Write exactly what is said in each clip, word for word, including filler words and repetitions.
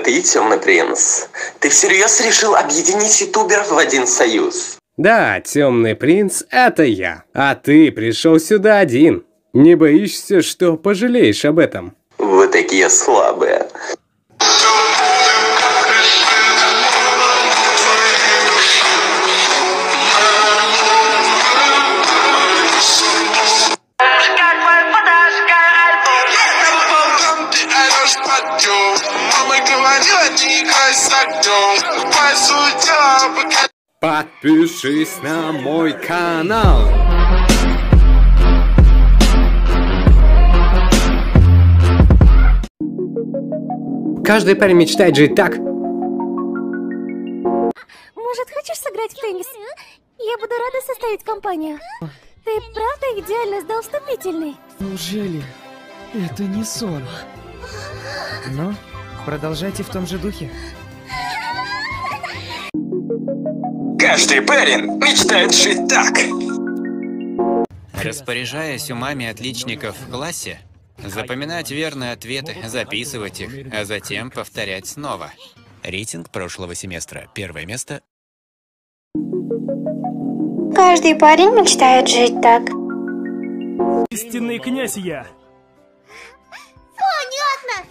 ты, Темный принц. Ты всерьез решил объединить ютуберов в один союз? Да, Темный принц, это я. А ты пришел сюда один. Не боишься, что пожалеешь об этом? Вы такие слабые. Подпишись на мой канал. Каждый парень мечтает жить так. Может, хочешь сыграть в теннис? Я буду рада составить компанию. Ты правда идеально сдал вступительный? Неужели это не сон? Ну, продолжайте в том же духе. Каждый парень мечтает жить так. Распоряжаясь умами отличников в классе, запоминать верные ответы, записывать их, а затем повторять снова. Рейтинг прошлого семестра. Первое место. Каждый парень мечтает жить так. Истинный князь я. Понятно!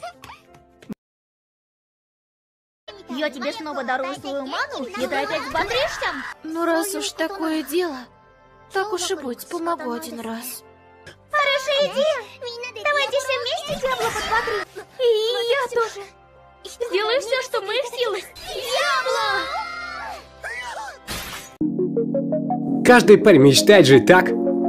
Я тебе снова дарую свою ману, и ты опять взбодришься? Ну раз уж такое дело, так уж и быть, помогу один раз. Хорошая идея! Давайте все вместе Диабло подбодрим. И я тоже. Сделаю все, что в моих силах. Диабло! Каждый парень мечтает жить так.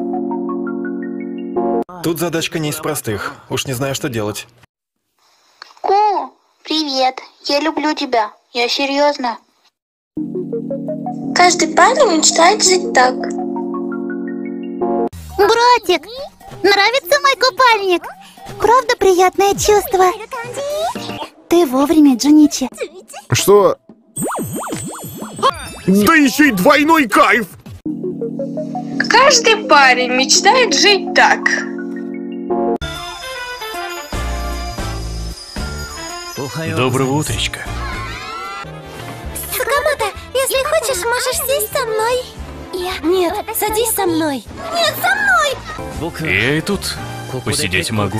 Тут задачка не из простых. Уж не знаю, что делать. Ку, привет. Я люблю тебя. Я серьезно. Каждый парень мечтает жить так. Братик, нравится мой купальник? Правда приятное чувство? Ты вовремя, Джуничи. Что? Да еще и двойной кайф! Каждый парень мечтает жить так. Доброго утречка. Сакамото, если хочешь, можешь сесть со мной. Я... Нет, садись со мной. Нет, со мной! Я и тут посидеть могу.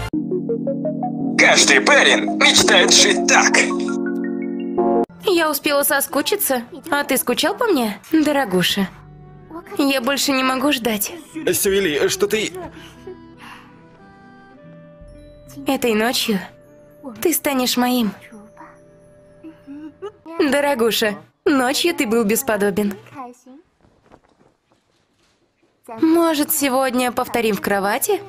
Каждый парень мечтает жить так. Я успела соскучиться, а ты скучал по мне, дорогуша? Я больше не могу ждать. Севили, что ты... Этой ночью ты станешь моим. Дорогуша, ночью ты был бесподобен. Может, сегодня повторим в кровати?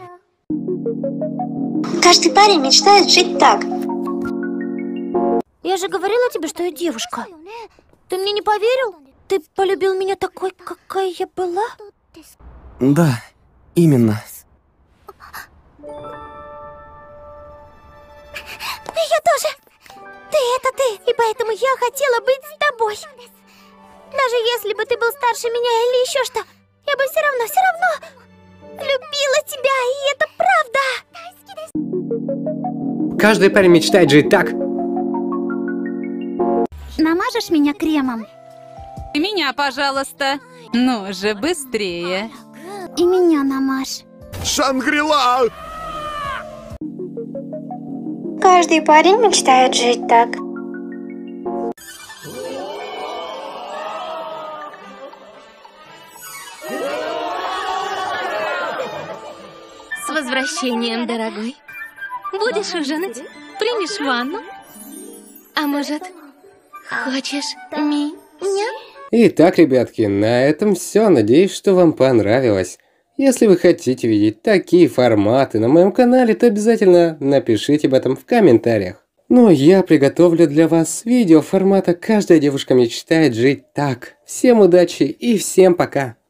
Каждый парень мечтает жить так. Я же говорила тебе, что я девушка. Ты мне не поверил? Ты полюбил меня такой, какая я была? Да, именно. Я тоже. Ты это ты, и поэтому я хотела быть с тобой. Даже если бы ты был старше меня или еще что, я бы все равно, все равно любила тебя, и это правда. Каждый парень мечтает жить так. Намажешь меня кремом? И меня, пожалуйста. Ну же, быстрее. И меня намажь. Шангрила! Каждый парень мечтает жить так. С возвращением, дорогой. Будешь ужинать? Примешь ванну? А может, хочешь меня? Итак, ребятки, на этом все. Надеюсь, что вам понравилось. Если вы хотите видеть такие форматы на моем канале, то обязательно напишите об этом в комментариях. Ну а я приготовлю для вас видео формата «Каждая девушка мечтает жить так». Всем удачи и всем пока!